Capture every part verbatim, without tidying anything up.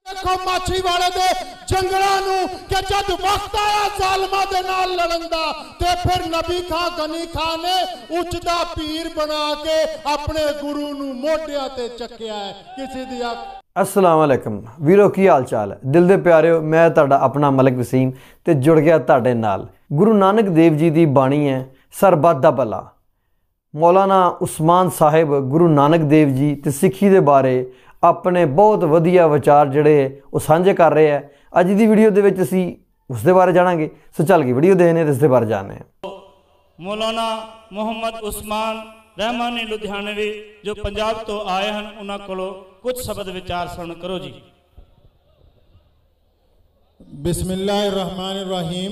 देखो माछी वाले दे जंगलां नूं कि जद वक्त आया जालमां दे नाल लड़न दा ते फिर नबी खां गनी खां ने उचदा पीर बना के अपने गुरु नूं मोढियां ते चक्किया है। किसी दी अस्सलाम वालेकुम वीरो, की हाल चाल है? दिल दे प्यारिओ, मैं तुहाडा अपना मलिक वसीम ते जुड़ गया तुहाडे नाल। गुरु नानक देव जी दी बाणी है सरबत दा भला। मौलाना उस्मान साहिब गुरु नानक देव जी ते सिक्खी दे बारे अपने बहुत वधिया विचार जिहड़े वो सांझे कर रहे हैं। अज दी वीडियो दे विच असीं उस दे बारे जाणांगे। सो चल के वीडियो देखने ते इस दे बारे जानने। मौलाना मुहम्मद उस्मान रहमानी लुधियानवी जो पंजाब तो आए हैं, उन्हां कोलों कुछ शब्द विचार सुन करो जी। बिस्मिल्लाहिर्रहमानिर्रहीम।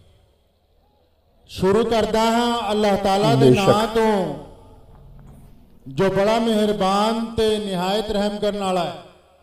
शुरू करदा हां अल्लाह ताला दे नां तो जो बड़ा मेहरबान ते निहायत रहम करने वाला है।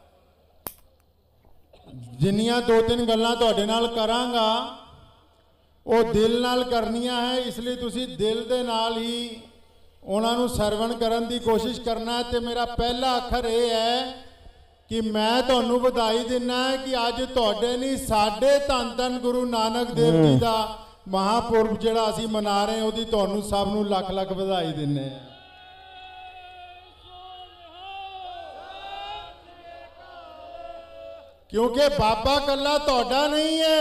जिन्नियां दो तीन गल्लां तुहाडे नाल करांगा वो दिल नाल करनियां है, इसलिए तुसी दिल दे नाल ही उन्हां नूं सरवण करन दी कोशिश करना है। ते मेरा पहला अखर ये है कि मैं तुहानूं वधाई दिना है कि अज तुहाडे नहीं साडे धन धन गुरु नानक देव जी का महापुरब जिहड़ा असीं मना रहे हैं, उहदी तुहानूं सब नूं लख लख वधाई दिन्ने हैं। क्योंकि बाबा कला तोड़ा नहीं है,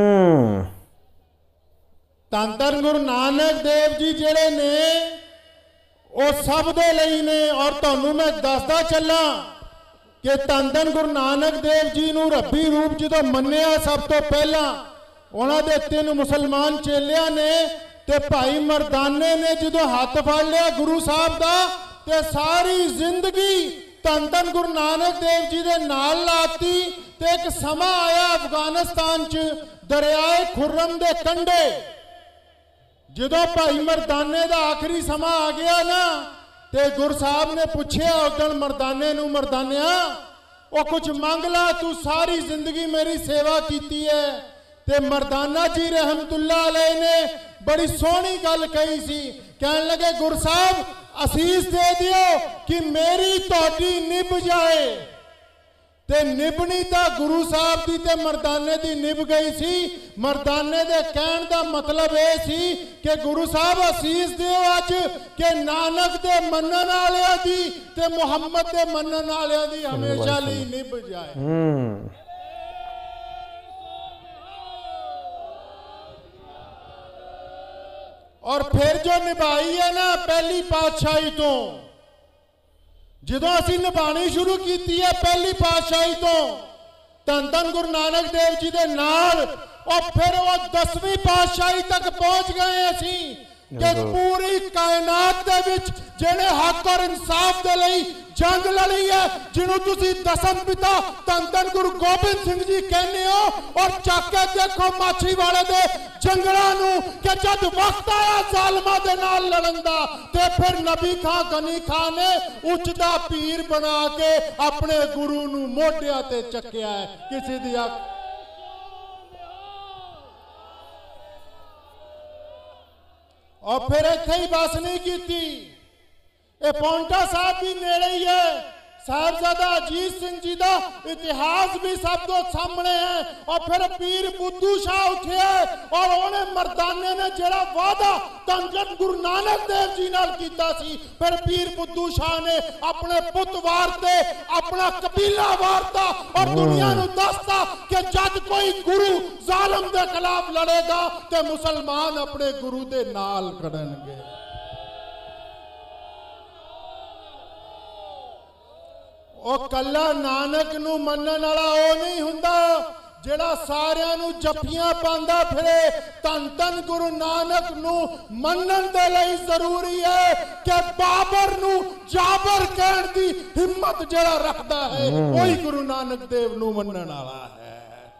धन धन गुरु नानक देव जी जेड़े ने वो सब दे लई ने। और तुहानूं मैं दसदा चला कि धन धन गुरु नानक देव जी नूं रब्बी रूप जदों मन्निया सब तो पहला उन्हां दे तीन मुसलमान चेलियां ने ते भाई मरदाने ने जदों हाथ फड़ लिया गुरु साहब दा ते सारी जिंदगी धन धन गुरु नानक देव जी दे नाल लाती। ते एक समा आया अफगानिस्तान च दरियाए खुर्रम दे कंढे, जदों भाई मरदाने दा आखिरी समा आ गया ना ते गुरु साहब ने पूछया उदण मरदाने नूं, मरदानिया ओ कुछ मंग ला, तू सारी जिंदगी मेरी सेवा कीती है। ते मरदाना जी रहमतुल्लाह अलैह ने बड़ी सोहनी गल कही सी। कहने लगे गुरु साहब असीस दे दियो कि मेरी तोड़ी निभ जाए। ते निभनी तो गुरु साहब की ते मरदाने की निभ गई सी। मरदाने दे कहण दा मतलब ये सी कि गुरु साहब असीस दियो अज कि नानक दे मनन वालियां दी ते मुहम्मद दे मनन वालियां दी हमेशा लई निभ जाए। और फिर जो निभाई है ना पहली पातशाही तो, जदों असीं निभानी शुरू की है पहली पातशाही तो धन धन गुरु नानक देव जी दे नाल, और फिर वो दसवीं पातशाही तक पहुंच गए असीं कि पूरी कायनात दे विच जिहने हक और इंसाफ दे लई जंग लड़ी है, जिन्हों तुसी दसम पिता धन धन गुरु गोबिंद सिंह जी कहने हो। और चाके देखो माछी वाले दे जंगलां नूं कि जद वक्त आया जालमां दे नाल लड़न दा ते फिर नबी खां गनी खां ने उचदा पीर बना के अपने गुरु नूं मोढियां ते चक्किया है। किसी दी और फिर इत्थे ही बस नहीं कीती, ये पौंटा साहब भी नेड़े ही है। साहिबजादा अजीत सिंह जी का इतिहास भी सब तो सामने है। और फिर पीर बुद्धू शाह उठे और उन्हें मरदाने ने जड़ा वादा धन धन गुरु नानक देव जी नाल कीता सी, फिर पीर बुद्धू शाह ने अपने पुत वारते, अपना कबीला वारता और दुनिया नूं दसता कि जद कोई गुरु जालिम दे खिलाफ लड़ेगा तो मुसलमान अपने गुरु दे नाल खड़नगे। ओ कला नानक नूं मनन वाला ओ नहीं हुंदा जिहड़ा सारियां नूं जप्पियां पांदा फिरे। धन धन गुरु नानक नूं मनन दे लई जरूरी है कि बाबर नूं जाबर कहण दी हिम्मत जिहड़ा रखदा है वही गुरु नानक देव नूं मनन वाला है।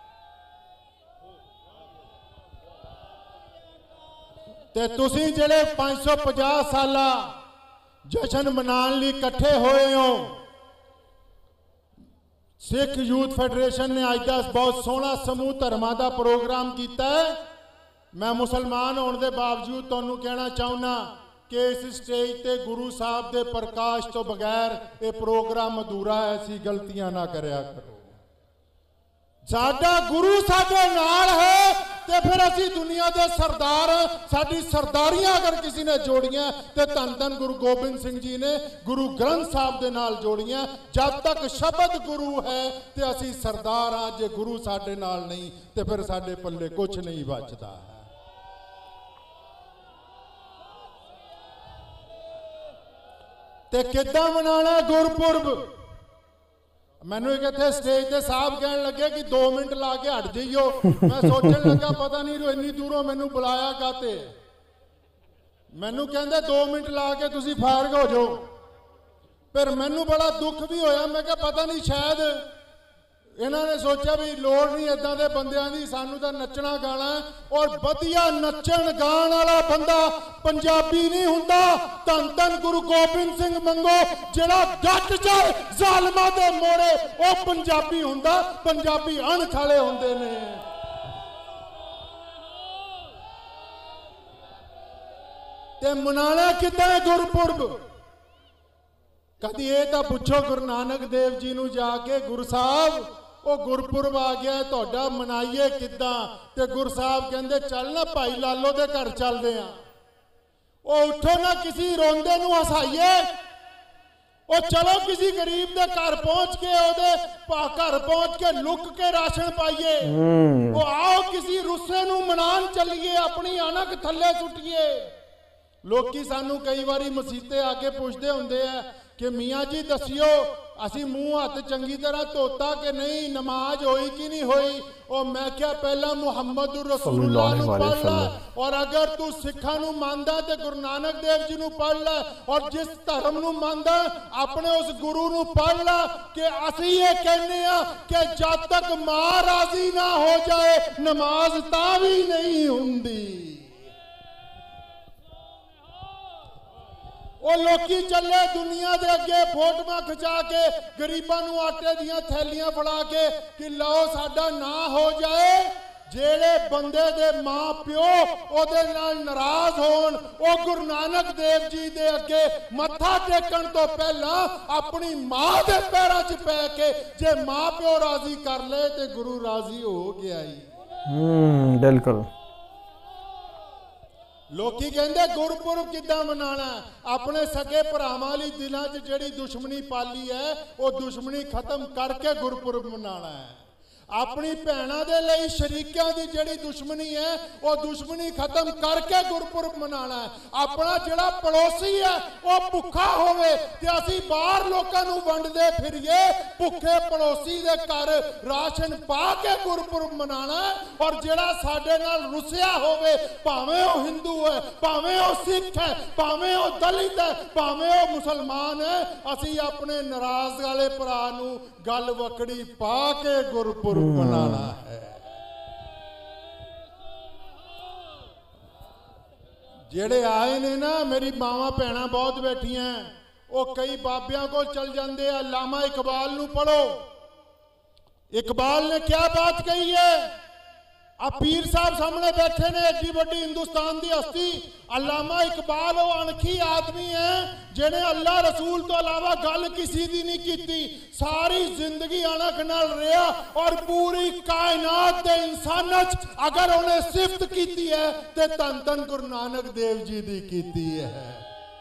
ते तुसीं जिहड़े पांच सौ पचास साला जशन मनाउण लई इकट्ठे होए हो, सिख यूथ फेडरेशन ने अज का बहुत सोहना समूह धर्मां का प्रोग्राम किया है। मैं मुसलमान होने के बावजूद तुहानूं कहना चाहुंदा कि इस स्टेज ते गुरु साहब के प्रकाश तो बगैर ये प्रोग्राम अधूरा है। ऐसी गलतियां ना करया करो। ਸਾਡਾ ਗੁਰੂ ਸਾਡੇ ਨਾਲ ਹੈ ਤੇ ਫਿਰ ਅਸੀਂ ਦੁਨੀਆ ਦੇ ਸਰਦਾਰ। ਸਾਡੀ ਸਰਦਾਰੀਆਂ ਅਗਰ ਕਿਸੇ ਨੇ ਜੋੜੀਆਂ ਤੇ ਧੰਨ ਧੰਨ ਗੁਰੂ ਗੋਬਿੰਦ ਸਿੰਘ ਜੀ ਨੇ ਗੁਰੂ ਗ੍ਰੰਥ ਸਾਹਿਬ ਦੇ ਨਾਲ ਜੋੜੀਆਂ। ਜਦ ਤੱਕ ਸ਼ਬਦ ਗੁਰੂ ਹੈ ਤੇ ਅਸੀਂ ਸਰਦਾਰ ਹਾਂ। ਜੇ ਗੁਰੂ ਸਾਡੇ ਨਾਲ ਨਹੀਂ ਤੇ ਫਿਰ ਸਾਡੇ ਪੱਲੇ ਕੁਝ ਨਹੀਂ ਬਚਦਾ ਹੈ। ਤੇ ਕਿੱਦਾਂ ਮਨਾਣਾ ਗੁਰਪੁਰਬ? ਮੈਨੂੰ ਇੱਕ ਇੱਥੇ ਸਟੇਜ ਤੇ ਸਾਹਿਬ ਕਹਿਣ ਲੱਗੇ ਕਿ ਦੋ ਮਿੰਟ ਲਾ ਕੇ ਹਟ ਜਾਈਓ। ਮੈਂ ਸੋਚਣ ਲੱਗਾ ਪਤਾ ਨਹੀਂ ਇੰਨੀ ਦੂਰੋਂ ਮੈਨੂੰ ਬੁਲਾਇਆ ਕਾਤੇ। ਮੈਨੂੰ ਕਹਿੰਦੇ ਦੋ ਮਿੰਟ ਲਾ ਕੇ ਤੁਸੀਂ ਫਾਰਗ ਹੋ ਜਾਓ। ਫਿਰ ਮੈਨੂੰ ਬੜਾ ਦੁੱਖ ਵੀ ਹੋਇਆ। ਮੈਂ ਕਿਹਾ ਪਤਾ ਨਹੀਂ ਸ਼ਾਇਦ ਇਹਨਾਂ ਨੇ ਸੋਚਿਆ ਵੀ ਲੋੜ ਨਹੀਂ ਇਦਾਂ ਦੇ ਬੰਦਿਆਂ ਦੀ, ਸਾਨੂੰ ਤਾਂ ਨੱਚਣਾ ਗਾਣਾ। ਔਰ ਵਧੀਆ ਨੱਚਣ ਗਾਣ ਵਾਲਾ ਬੰਦਾ ਪੰਜਾਬੀ ਨਹੀਂ ਹੁੰਦਾ। ਧੰਨ ਧੰਨ ਗੁਰੂ ਗੋਬਿੰਦ ਸਿੰਘ ਮੰਗੋ ਜਿਹੜਾ ਡਟ ਜਾਏ ਜ਼ਾਲਮਾਂ ਦੇ ਮੋੜੇ, ਉਹ ਪੰਜਾਬੀ ਹੁੰਦਾ। ਪੰਜਾਬੀ ਅਣਖ ਵਾਲੇ ਹੁੰਦੇ ਨੇ। ਤੇ ਮਨਾਣਾ ਕਿੱਦਾਂ ਹੈ ਗੁਰਪੁਰਬ? ਕਦੀ ਇਹ ਤਾਂ ਪੁੱਛੋ ਗੁਰੂ ਨਾਨਕ ਦੇਵ ਜੀ ਨੂੰ ਜਾ ਕੇ, ਗੁਰੂ ਸਾਹਿਬ ਉਹ ਗੁਰਪੁਰਬ ਆ ਗਿਆ ਤੁਹਾਡਾ, ਮਨਾਈਏ ਕਿੱਦਾਂ? ਤੇ ਗੁਰੂ ਸਾਹਿਬ ਕਹਿੰਦੇ ਚੱਲ ਨਾ ਭਾਈ ਲਾਲੋ ਦੇ ਘਰ ਚੱਲਦੇ ਆ। ਉਹ ਉੱਠੋ ਨਾ ਕਿਸੇ ਰੋਂਦੇ ਨੂੰ ਹਸਾਈਏ। ਉਹ ਚਲੋ ਕਿਸੇ ਗਰੀਬ ਦੇ ਘਰ ਪਹੁੰਚ ਕੇ ਉਹਦੇ ਘਰ ਪਹੁੰਚ ਕੇ ਲੁੱਕ ਕੇ ਰਾਸ਼ਨ ਪਾਈਏ। ਉਹ ਆਓ ਕਿਸੇ ਰੁੱਸੇ ਨੂੰ ਮਨਾਉਣ ਚੱਲੀਏ, ਆਪਣੀ ਅਣਖ ਥੱਲੇ ਸੁੱਟੀਏ। ਲੋਕੀ ਸਾਨੂੰ ਕਈ ਵਾਰੀ ਮਸੀਤੇ ਆ ਕੇ ਪੁੱਛਦੇ ਹੁੰਦੇ ਆ ਕਿ ਮੀਆਂ ਜੀ ਦੱਸਿਓ ਅਸੀਂ ਮੂੰਹ ਹੱਥ ਚੰਗੀ ਤਰ੍ਹਾਂ ਧੋਤਾ ਕਿ ਨਹੀਂ, ਨਮਾਜ਼ ਹੋਈ ਕਿ ਨਹੀਂ ਹੋਈ? ਉਹ ਮੈਂ ਕਿਹਾ ਪਹਿਲਾਂ ਮੁਹੰਮਦੁਰ ਰਸੂਲੁल्लाह ਨੂੰ ਪੜ੍ਹ ਲੈ, ਔਰ ਅਗਰ ਤੂੰ ਸਿੱਖਾਂ ਨੂੰ ਮੰਨਦਾ ਤੇ ਗੁਰੂ ਨਾਨਕ ਦੇਵ ਜੀ ਨੂੰ ਪੜ੍ਹ ਲੈ, ਔਰ ਜਿਸ ਧਰਮ ਨੂੰ ਮੰਨਦਾ ਆਪਣੇ ਉਸ ਗੁਰੂ ਨੂੰ ਪੜ੍ਹ ਲੈ। ਕਿ ਅਸੀਂ ਇਹ ਕਹਿੰਦੇ ਆ ਕਿ ਜਦ ਤੱਕ ਮਾਂ ਰਾਜ਼ੀ ਨਾ ਹੋ ਜਾਏ ਨਮਾਜ਼ ਤਾਂ ਵੀ ਨਹੀਂ ਹੁੰਦੀ। ਉਹ ਲੋਕੀ ਚੱਲੇ ਦੁਨੀਆ ਦੇ ਅੱਗੇ ਫੋਟੋਆਂ ਖਿਚਾ ਕੇ ਗਰੀਬਾਂ ਨੂੰ ਆਟੇ ਦੀਆਂ ਥੈਲੀਆਂ ਫੜਾ ਕੇ ਕਿ ਲਓ ਸਾਡਾ ਨਾਂ ਹੋ ਜਾਏ। ਜਿਹੜੇ ਬੰਦੇ ਦੇ ਮਾਂ ਪਿਓ ਉਹਦੇ ਨਾਲ ਨਾਰਾਜ਼ ਹੋਣ, ਉਹ ਗੁਰੂ ਨਾਨਕ ਦੇਵ ਜੀ ਦੇ ਅੱਗੇ ਮੱਥਾ ਟੇਕਣ ਤੋਂ ਪਹਿਲਾਂ ਆਪਣੀ ਮਾਂ ਦੇ ਪੈਰਾਂ 'ਚ ਪੈ ਕੇ ਜੇ ਮਾਂ ਪਿਓ ਰਾਜ਼ੀ ਕਰ ਲਏ ਤੇ ਗੁਰੂ ਰਾਜ਼ੀ ਹੋ ਗਿਆ ਹੀ। ਹੂੰ ਬਿਲਕੁਲ। ਲੋਕੀ ਕਹਿੰਦੇ ਗੁਰਪੁਰਬ ਕਿੱਦਾਂ ਮਨਾਣਾ? ਆਪਣੇ ਸਕੇ ਭਰਾਵਾਂ ਵਾਲੀ ਦਿਲਾਂ 'ਚ ਜਿਹੜੀ ਦੁਸ਼ਮਣੀ ਪਾਲੀ ਹੈ ਉਹ ਦੁਸ਼ਮਣੀ ਖਤਮ ਕਰਕੇ ਗੁਰਪੁਰਬ ਮਨਾਣਾ ਹੈ। ਆਪਣੀ ਭੈਣਾਂ ਦੇ ਲਈ ਸ਼ਰੀਕਾਂ ਦੀ ਜਿਹੜੀ ਦੁਸ਼ਮਣੀ ਹੈ ਉਹ ਦੁਸ਼ਮਣੀ ਖਤਮ ਕਰਕੇ ਗੁਰਪੁਰਬ ਮਨਾਣਾ ਹੈ। ਆਪਣਾ ਜਿਹੜਾ ਪੜੋਸੀ ਹੈ ਉਹ ਭੁੱਖਾ ਹੋਵੇ ਤੇ ਅਸੀਂ ਬਾਹਰ ਲੋਕਾਂ ਨੂੰ ਵੰਡਦੇ ਫਿਰੀਏ, ਭੁੱਖੇ ਪੜੋਸੀ ਦੇ ਘਰ ਰਾਸ਼ਨ ਪਾ ਕੇ ਗੁਰਪੁਰਬ ਮਨਾਣਾ ਹੈ। ਔਰ ਜਿਹੜਾ ਸਾਡੇ ਨਾਲ ਰੁੱਸਿਆ ਹੋਵੇ, ਭਾਵੇਂ ਉਹ ਹਿੰਦੂ ਹੈ, ਭਾਵੇਂ ਉਹ ਸਿੱਖ ਹੈ, ਭਾਵੇਂ ਉਹ ਦਲਿਤ ਹੈ, ਭਾਵੇਂ ਉਹ ਮੁਸਲਮਾਨ ਹੈ, ਅਸੀਂ ਆਪਣੇ ਨਾਰਾਜ਼ ਵਾਲੇ ਭਰਾ ਨੂੰ ਗੱਲ ਵਕੜੀ ਪਾ ਕੇ ਗੁਰਪੁਰਬ ਮਨਾਣਾ ਹੈ। ਜਿਹੜੇ ਆਏ ਨੇ ਨਾ, ਮੇਰੀ ਮਾਵਾਂ ਭੈਣਾਂ ਬਹੁਤ ਬੈਠੀਆਂ, ਉਹ ਕਈ ਬਾਬਿਆਂ ਕੋਲ ਚਲ ਜਾਂਦੇ ਆ। ਅਲਾਮਾ ਇਕਬਾਲ ਨੂੰ ਪੜੋ। ਇਕਬਾਲ ਨੇ ਕਿਆ ਬਾਤ ਕਹੀ ਹੈ? ਆ ਪੀਰ ਸਾਹਿਬ ਸਾਹਮਣੇ ਬੈਠੇ ਨੇ, ਐਡੀ ਵੱਡੀ ਹਿੰਦੁਸਤਾਨ ਦੀ ਹਸਤੀ। ਅਲਾਮਾ ਇਕਬਾਲ ਉਹ ਅਣਖੀ ਆਦਮੀ ਹੈ ਜਿਹਨੇ ਅੱਲਾ ਰਸੂਲ ਤੋਂ ਇਲਾਵਾ ਗੱਲ ਕਿਸੇ ਦੀ ਨਹੀਂ ਕੀਤੀ। ਸਾਰੀ ਜ਼ਿੰਦਗੀ ਅਣਖ ਨਾਲ ਰਿਹਾ ਔਰ ਪੂਰੀ ਕਾਇਨਾਤ ਦੇ ਇਨਸਾਨਾਂ 'ਚ ਅਗਰ ਉਹਨੇ ਸਿਫਤ ਕੀਤੀ ਹੈ ਤੇ ਧੰਨ ਧੰਨ ਗੁਰੂ ਨਾਨਕ ਦੇਵ ਜੀ ਦੀ ਕੀਤੀ ਹੈ।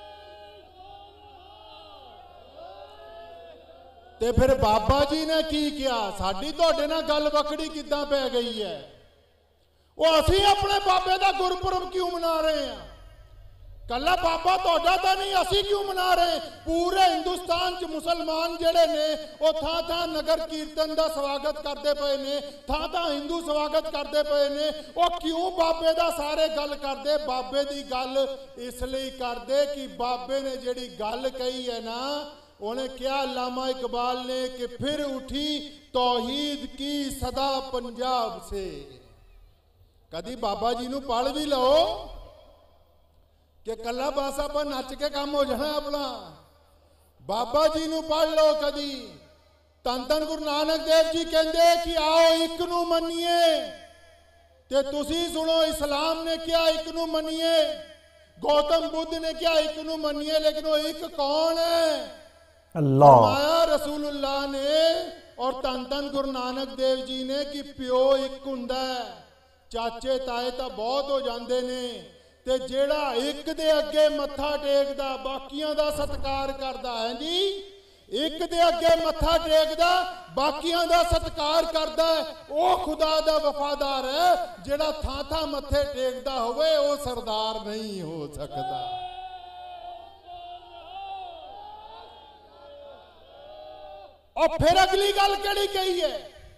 ਤੇ ਫਿਰ ਬਾਬਾ ਜੀ ਨੇ ਕੀ ਕਿਹਾ? ਸਾਡੀ ਤੁਹਾਡੇ ਨਾਲ ਗੱਲ ਵਕੜੀ ਕਿੱਦਾਂ ਪੈ ਗਈ ਹੈ? ਉਹ ਅਸੀਂ ਆਪਣੇ ਬਾਬੇ ਦਾ ਗੁਰਪੁਰਬ ਕਿਉਂ ਮਨਾ ਰਹੇ ਹਾਂ? ਕੱਲਾ ਬਾਬਾ ਤੁਹਾਡਾ ਤਾਂ ਨਹੀਂ, ਅਸੀਂ ਕਿਉਂ ਮਨਾ ਰਹੇ? ਪੂਰੇ ਹਿੰਦੁਸਤਾਨ 'ਚ ਮੁਸਲਮਾਨ ਜਿਹੜੇ ਨੇ ਉਹ ਥਾਂ ਥਾਂ ਨਗਰ ਕੀਰਤਨ ਦਾ ਸਵਾਗਤ ਕਰਦੇ ਪਏ ਨੇ, ਥਾਂ ਥਾਂ ਹਿੰਦੂ ਸਵਾਗਤ ਕਰਦੇ ਪਏ ਨੇ। ਉਹ ਕਿਉਂ ਬਾਬੇ ਦਾ ਸਾਰੇ ਗੱਲ ਕਰਦੇ? ਬਾਬੇ ਦੀ ਗੱਲ ਇਸ ਲਈ ਕਰਦੇ ਕਿ ਬਾਬੇ ਨੇ ਜਿਹੜੀ ਗੱਲ ਕਹੀ ਹੈ ਨਾ, ਉਹਨੇ ਕਿਹਾ अल्लामा इकबाल ने कि फिर उठी तौहीद की सदा पंजाब से। कदी बाबा जी नू पढ़ भी लो कि कला बस आप नच के काम हो जाना अपना। बाबा जी नू पढ़ लो कदी। धन धन गुरु नानक देव जी कहते कि आओ एक नू मनीए, ते तुसी सुनो इस्लाम ने क्या एक नू मनीए, गौतम बुद्ध ने क्या एक नू मनीए, लेकिन वो एक कौन है? अल्लाह। फरमाया रसूलुल्लाह ने ਔਰ ਧੰਨ ਧੰਨ ਗੁਰੂ ਨਾਨਕ ਦੇਵ ਜੀ ਨੇ ਕਿ ਪਿਓ ਇੱਕ ਹੁੰਦਾ ਹੈ, ਚਾਚੇ ਤਾਏ ਤਾਂ ਬਹੁਤ ਹੋ ਜਾਂਦੇ ਨੇ, ਤੇ ਜਿਹੜਾ ਇੱਕ ਦੇ ਅੱਗੇ ਮੱਥਾ ਟੇਕਦਾ ਬਾਕੀਆਂ ਦਾ ਸਤਿਕਾਰ ਕਰਦਾ ਹੈ ਜੀ, ਇੱਕ ਦੇ ਅੱਗੇ ਮੱਥਾ ਟੇਕਦਾ ਬਾਕੀਆਂ ਦਾ ਸਤਿਕਾਰ ਕਰਦਾ ਹੈ, ਉਹ ਖੁਦਾ ਦਾ ਵਫਾਦਾਰ ਹੈ। ਜਿਹੜਾ ਥਾਂ ਥਾਂ ਮੱਥੇ ਟੇਕਦਾ ਹੋਵੇ ਉਹ ਸਰਦਾਰ ਨਹੀਂ ਹੋ ਸਕਦਾ। और फिर अगली गल कही कही है,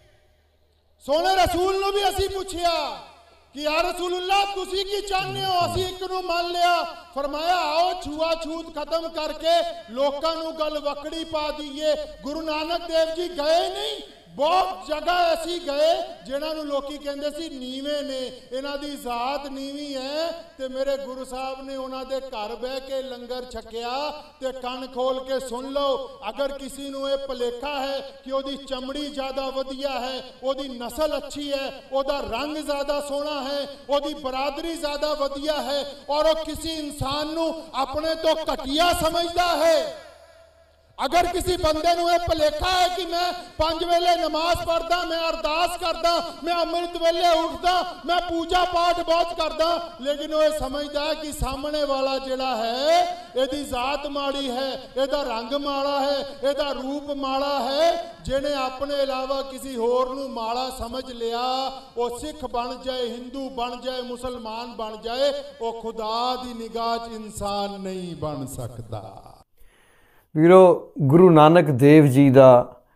सोने रसूल नूं भी असी पूछया कि या रसूलुल्लाह तुसी की चाहते हो, असी एक नूं मान लिया। फरमाया आओ छुआ छूत खत्म करके लोकां नूं गल वकड़ी पा दईए। गुरु नानक देव जी गए नहीं, बहुत जगह ऐसी गए जिन्होंने लोकी कहते सी नीवे ने, इन्हां दी जात नीवी है, ते मेरे गुरु साहब ने उन्होंने घर बह के लंगर छकिया। ते कन खोल के सुन लो, अगर किसी नूं ये भुलेखा है कि ओदी चमड़ी ज़्यादा वधिया है, ओदी नस्ल अच्छी है, ओदा रंग ज़्यादा सोहना है, ओदी बरादरी ज़्यादा वधिया है, और वो किसी इंसान नूं अपने तो घटिया समझदा है, अगर किसी बंदे नूं ये भुलेखा है कि मैं पंज वेले नमाज पढ़दा, मैं अरदास करदा, मैं अमृत वेले उठदा, मैं पूजा पाठ बहुत करदा, लेकिन वो ये समझदा है कि सामने वाला जिहड़ा है इहदी जात माड़ी है, इहदा रंग माड़ा है, इहदा रूप माड़ा है। जिन्हें अपने अलावा किसी होर नूं माड़ा समझ लिया, वो सिख बन जाए, हिंदू बन जाए, मुसलमान बन जाए, वो खुदा दी निगाह च इंसान नहीं बन सकता। ਵੀਰੋ ਗੁਰੂ ਨਾਨਕ ਦੇਵ ਜੀ ਦਾ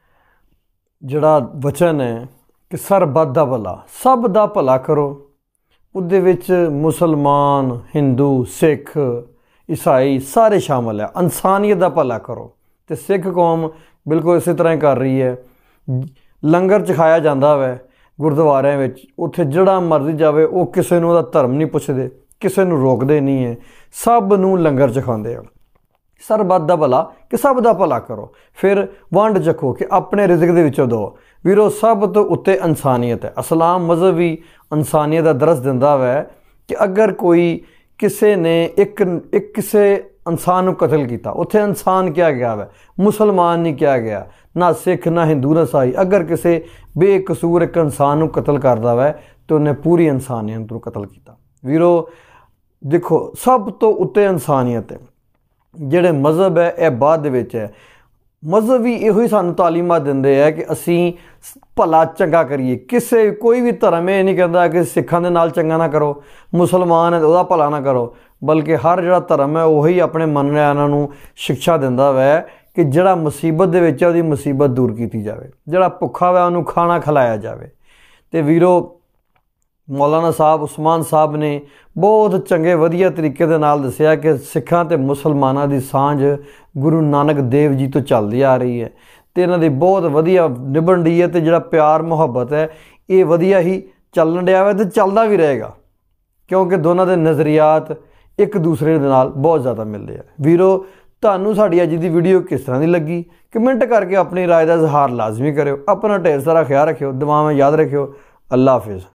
ਜਿਹੜਾ ਵਚਨ ਹੈ ਕਿ ਸਰਬੱਤ ਦਾ ਭਲਾ, ਸਭ ਦਾ ਭਲਾ ਕਰੋ, ਉਹਦੇ ਵਿੱਚ ਮੁਸਲਮਾਨ, ਹਿੰਦੂ, ਸਿੱਖ, ਈਸਾਈ ਸਾਰੇ ਸ਼ਾਮਲ ਹੈ। ਇਨਸਾਨੀਅਤ ਦਾ ਭਲਾ ਕਰੋ। ਤੇ ਸਿੱਖ ਕੌਮ ਬਿਲਕੁਲ ਇਸੇ ਤਰ੍ਹਾਂ ਹੀ ਕਰ ਰਹੀ ਹੈ। ਲੰਗਰ ਚਖਾਇਆ ਜਾਂਦਾ ਵੈ ਗੁਰਦੁਆਰਿਆਂ ਵਿੱਚ, ਉੱਥੇ ਜਿਹੜਾ ਮਰਜ਼ੀ ਜਾਵੇ, ਉਹ ਕਿਸੇ ਨੂੰ ਉਹਦਾ ਧਰਮ ਨਹੀਂ ਪੁੱਛਦੇ, ਕਿਸੇ ਨੂੰ ਰੋਕਦੇ ਨਹੀਂ ਹੈ, ਸਭ ਨੂੰ ਲੰਗਰ ਚਖਾਉਂਦੇ ਆ। ਸਰਬੱਤ ਦਾ ਭਲਾ ਕਿ ਸਭ ਦਾ ਭਲਾ ਕਰੋ, ਫਿਰ ਵੰਡ ਚੱਖੋ ਕਿ ਆਪਣੇ ਰਿਜ਼ਕ ਦੇ ਵਿੱਚੋਂ ਦਿਓ। ਵੀਰੋ ਸਭ ਤੋਂ ਉੱਤੇ ਇਨਸਾਨੀਅਤ ਹੈ। ਇਸਲਾਮ ਮਜ਼ਹਬ ਵੀ ਇਨਸਾਨੀਅਤ ਦਾ ਦਰਸ ਦਿੰਦਾ ਵੈ ਕਿ ਅਗਰ ਕੋਈ ਕਿਸੇ ਨੇ ਇੱਕ ਇੱਕ ਕਿਸੇ ਇਨਸਾਨ ਨੂੰ ਕਤਲ ਕੀਤਾ, ਉੱਥੇ ਇਨਸਾਨ ਕਿਹਾ ਗਿਆ ਵੈ, ਮੁਸਲਮਾਨ ਨਹੀਂ ਕਿਹਾ ਗਿਆ, ਨਾ ਸਿੱਖ, ਨਾ ਹਿੰਦੂ, ਨਾ ਈਸਾਈ। ਅਗਰ ਕਿਸੇ ਬੇਕਸੂਰ ਇੱਕ ਇਨਸਾਨ ਨੂੰ ਕਤਲ ਕਰਦਾ ਵੈ ਤਾਂ ਉਹਨੇ ਪੂਰੀ ਇਨਸਾਨੀਅਤ ਨੂੰ ਕਤਲ ਕੀਤਾ। ਵੀਰੋ ਦੇਖੋ ਸਭ ਤੋਂ ਉੱਤੇ ਇਨਸਾਨੀਅਤ ਹੈ। ਜਿਹੜੇ ਮਜ਼ਹਬ ਹੈ ਇਹ ਬਾਅਦ ਦੇ ਵਿੱਚ ਹੈ। ਮਜ਼ਹਬ ਵੀ ਇਹੋ ਹੀ ਸਾਨੂੰ ਤਾਲੀਮਾਤ ਦਿੰਦੇ ਹੈ ਕਿ ਅਸੀਂ ਭਲਾ ਚੰਗਾ ਕਰੀਏ। ਕਿਸੇ ਕੋਈ ਵੀ ਧਰਮ ਇਹ ਨਹੀਂ ਕਹਿੰਦਾ ਕਿ ਸਿੱਖਾਂ ਦੇ ਨਾਲ ਚੰਗਾ ਨਾ ਕਰੋ, ਮੁਸਲਮਾਨ ਹੈ ਉਹਦਾ ਭਲਾ ਨਾ ਕਰੋ, ਬਲਕਿ ਹਰ ਜਿਹੜਾ ਧਰਮ ਹੈ ਉਹੀ ਆਪਣੇ ਮੰਨਣ ਵਾਲਿਆਂ ਨੂੰ ਸਿੱਖਿਆ ਦਿੰਦਾ ਵੈ ਕਿ ਜਿਹੜਾ ਮੁਸੀਬਤ ਦੇ ਵਿੱਚ ਹੈ ਉਹਦੀ ਮੁਸੀਬਤ ਦੂਰ ਕੀਤੀ ਜਾਵੇ, ਜਿਹੜਾ ਭੁੱਖਾ ਹੋਇਆ ਉਹਨੂੰ ਖਾਣਾ ਖਿਲਾਇਆ ਜਾਵੇ। ਤੇ ਵੀਰੋ ਮੌਲਾਨਾ ਸਾਹਿਬ ਉਸਮਾਨ ਸਾਹਿਬ ਨੇ ਬਹੁਤ ਚੰਗੇ ਵਧੀਆ ਤਰੀਕੇ ਦੇ ਨਾਲ ਦੱਸਿਆ ਕਿ ਸਿੱਖਾਂ ਅਤੇ ਮੁਸਲਮਾਨਾਂ ਦੀ ਸਾਂਝ ਗੁਰੂ ਨਾਨਕ ਦੇਵ ਜੀ ਤੋਂ ਚੱਲਦੀ ਆ ਰਹੀ ਹੈ ਅਤੇ ਇਹਨਾਂ ਦੀ ਬਹੁਤ ਵਧੀਆ ਨਿਭਣ ਰਹੀ ਹੈ। ਅਤੇ ਜਿਹੜਾ ਪਿਆਰ ਮੁਹੱਬਤ ਹੈ ਇਹ ਵਧੀਆ ਹੀ ਚੱਲਣ ਡਿਆ ਵਾ ਅਤੇ ਚੱਲਦਾ ਵੀ ਰਹੇਗਾ, ਕਿਉਂਕਿ ਦੋਨਾਂ ਦੇ ਨਜ਼ਰੀਆਤ ਇੱਕ ਦੂਸਰੇ ਦੇ ਨਾਲ ਬਹੁਤ ਜ਼ਿਆਦਾ ਮਿਲਦੇ ਆ। ਵੀਰੋ ਤੁਹਾਨੂੰ ਸਾਡੀ ਅੱਜ ਦੀ ਵੀਡੀਓ ਕਿਸ ਤਰ੍ਹਾਂ ਦੀ ਲੱਗੀ ਕਮੈਂਟ ਕਰਕੇ ਆਪਣੀ ਰਾਏ ਦਾ ਇਜ਼ਹਾਰ ਲਾਜ਼ਮੀ ਕਰਿਓ। ਆਪਣਾ ਢੇਰ ਸਾਰਾ ਖਿਆਲ ਰੱਖਿਓ, ਦੁਆਵਾਂ ਯਾਦ ਰੱਖਿਓ। ਅੱਲਾ ਹਾਫਿਜ਼।